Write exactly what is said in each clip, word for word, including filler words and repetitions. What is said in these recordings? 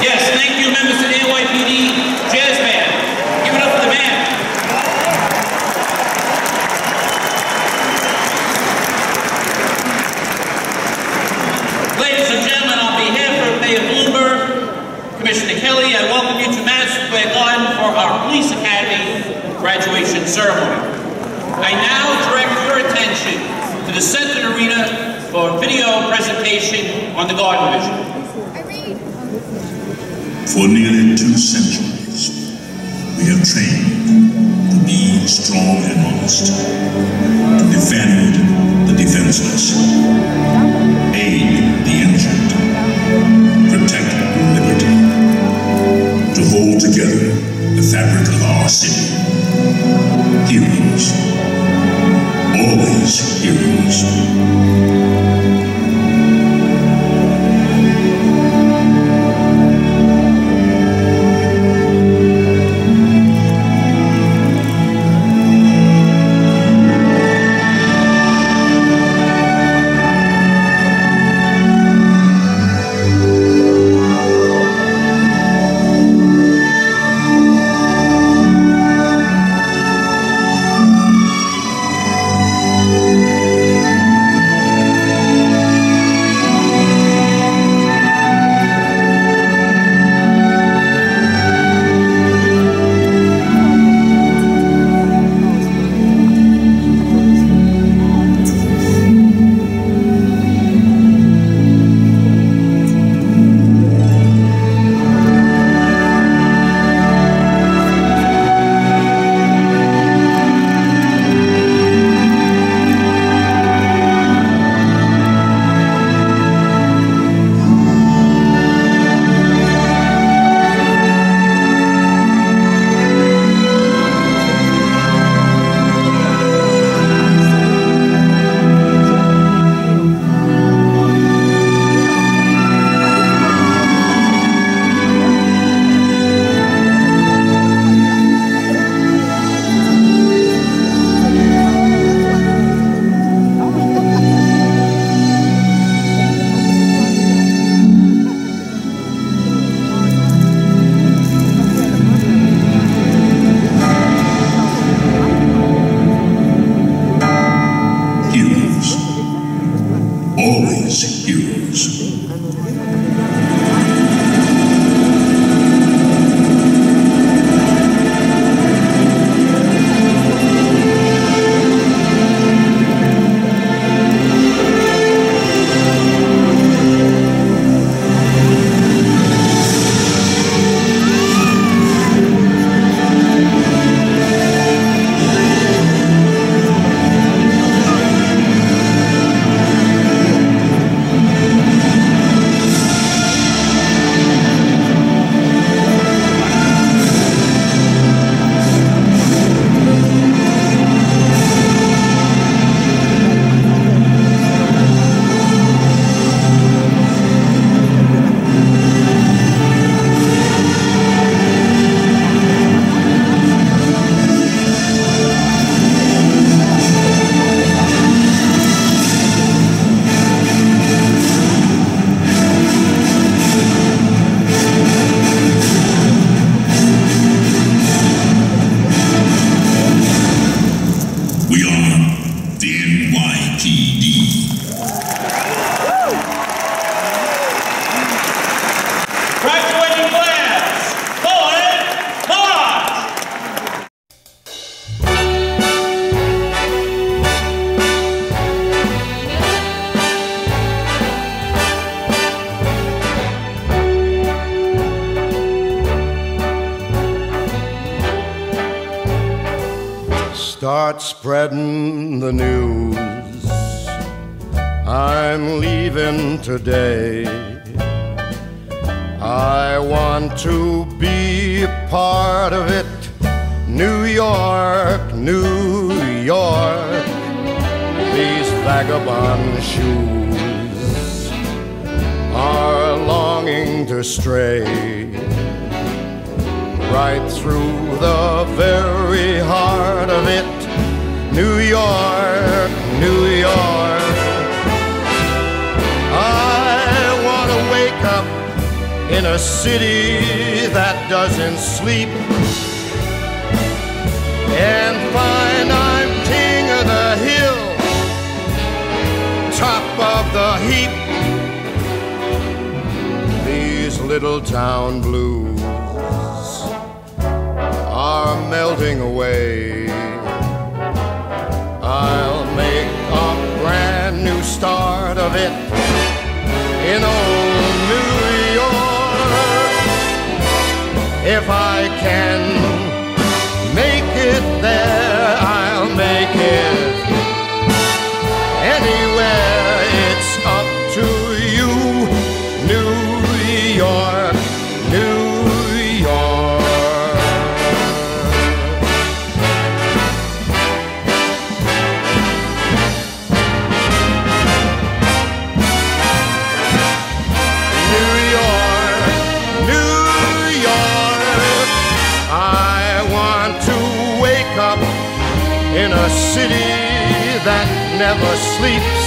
Yes, thank you, members of the N Y P D Jazz Band. Give it up for the band. Ladies and gentlemen, on behalf of Mayor Bloomberg, Commissioner Kelly, I welcome you to Madison Square Garden for our Police Academy graduation ceremony. I now direct your attention to the Center Arena for a video presentation on the Guard Division. For nearly two centuries, we have trained to be strong and honest, to defend the defenseless, aid the injured, protect liberty, to hold together the fabric of our city. Heroes, always heroes. Always heroes. We are the N Y P D. Graduating class, forward, march! Start spreading the news. I'm leaving today. I want to be a part of it. New York, New York. These vagabond shoes are longing to stray right through the very heart of it. New York, New York. I want to wake up in a city that doesn't sleep, and find I'm king of the hill, top of the heap. These little town blues are melting away. I'll make a brand new start of it in old New York. If I can make it there, I'll make it anywhere. It's up to you, New York, New York. New York, New York, I want to wake up in a city that never sleeps,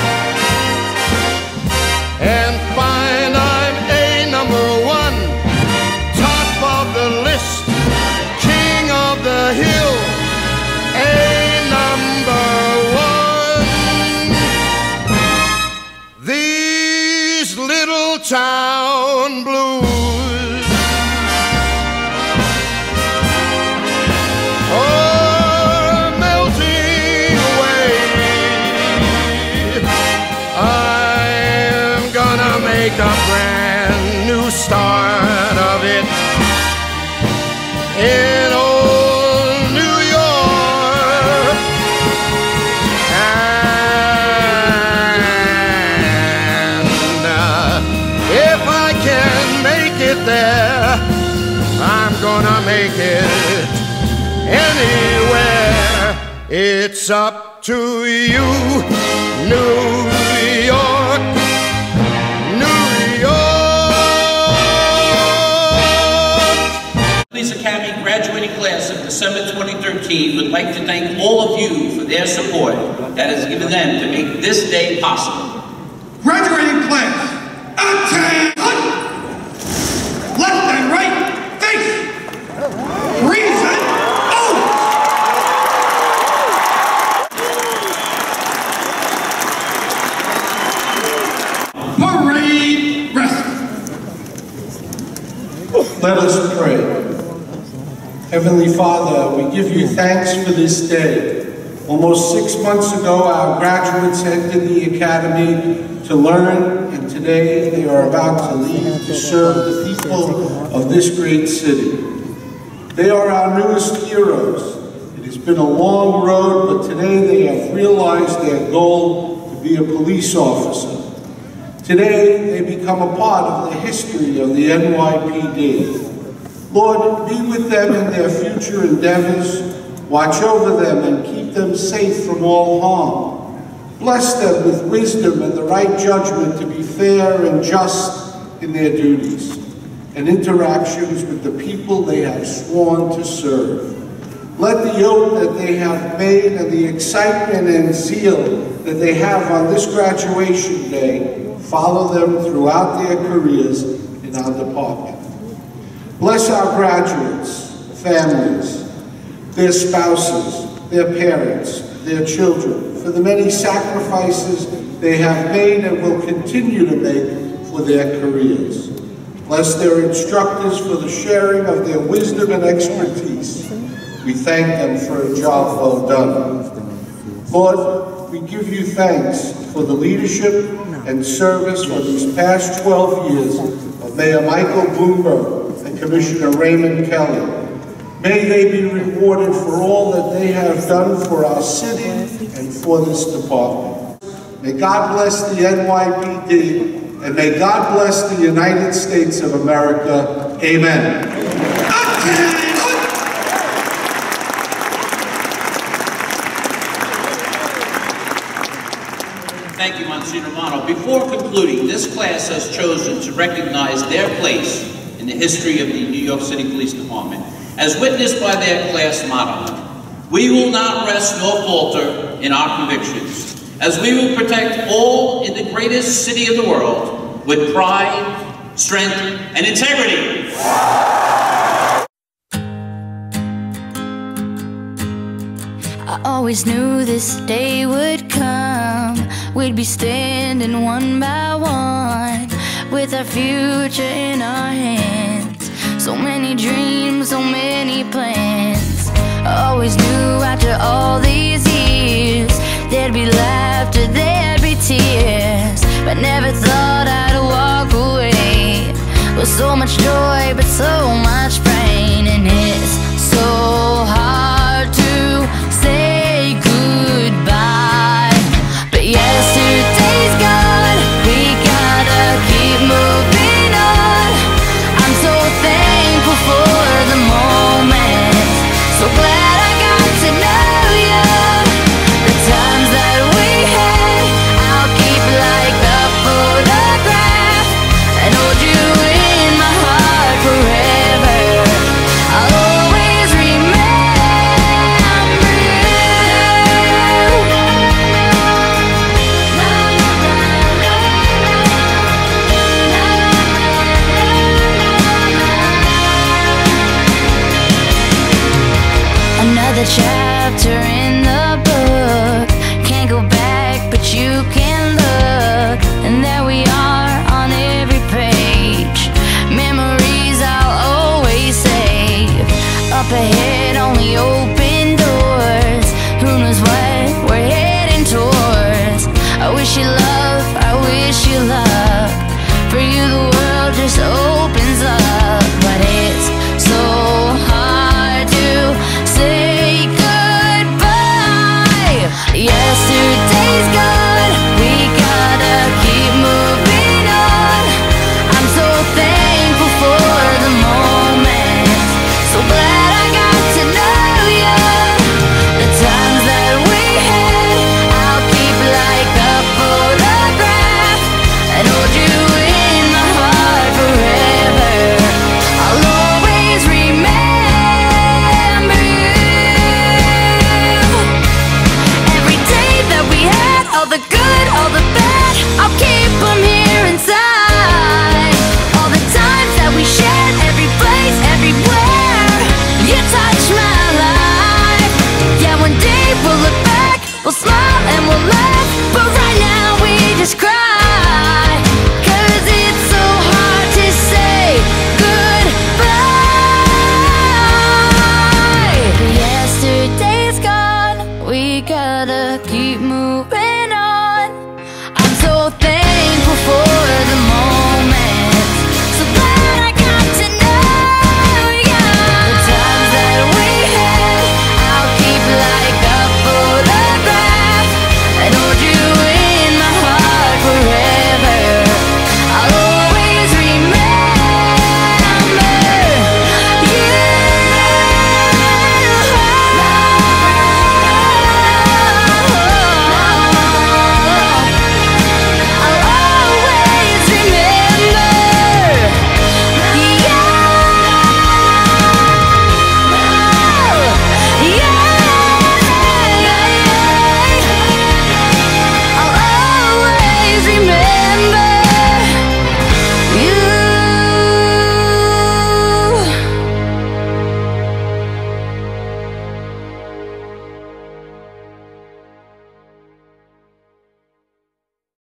and find I'm a number one, top of the list, king of the hill, a number one. These little town blues are melting away. I'm gonna make a brand new start of it in old New York. And uh, if I can make it there, I'm gonna make it anywhere. It's up to you, New York, New York. Police Academy graduating class of December twenty thirteen would like to thank all of you for their support that has given them to make this day possible. Graduating class, attack! Left and right, face! Reason, oh! Parade rest. Let us pray. Heavenly Father, we give you thanks for this day. Almost six months ago, our graduates entered the academy to learn, and today they are about to leave to serve the people of this great city. They are our newest heroes. It has been a long road, but today they have realized their goal to be a police officer. Today, they become a part of the history of the N Y P D. Lord, be with them in their future endeavors, watch over them and keep them safe from all harm. Bless them with wisdom and the right judgment to be fair and just in their duties and interactions with the people they have sworn to serve. Let the oath that they have made and the excitement and zeal that they have on this graduation day follow them throughout their careers in our department. Bless our graduates, families, their spouses, their parents, their children, for the many sacrifices they have made and will continue to make for their careers. Bless their instructors for the sharing of their wisdom and expertise. We thank them for a job well done. Lord, we give you thanks for the leadership and service for these past twelve years of Mayor Michael Bloomberg and Commissioner Raymond Kelly. May they be rewarded for all that they have done for our city and for this department. May God bless the N Y P D, and may God bless the United States of America. Amen. Thank you, Monsignor Romano. Before concluding, this class has chosen to recognize their place in the history of the New York City Police Department, as witnessed by their class motto: "We will not rest nor falter in our convictions, as we will protect all in the greatest city of the world with pride, strength, and integrity. I always knew this day would come. We'd be standing one by one with our future in our hands. So many dreams, so many plans. I always knew after all these years there'd be laughter, there'd be tears, but never thought I'd walk away with so much joy but so much pain. And it's so hard to say goodbye, but yesterday's gone, we gotta keep moving on. I'm so thankful for the moment, so glad I got to know you. The times that we had, I'll keep like a photograph and hold you in my heart forever. I'll always remember you. Another child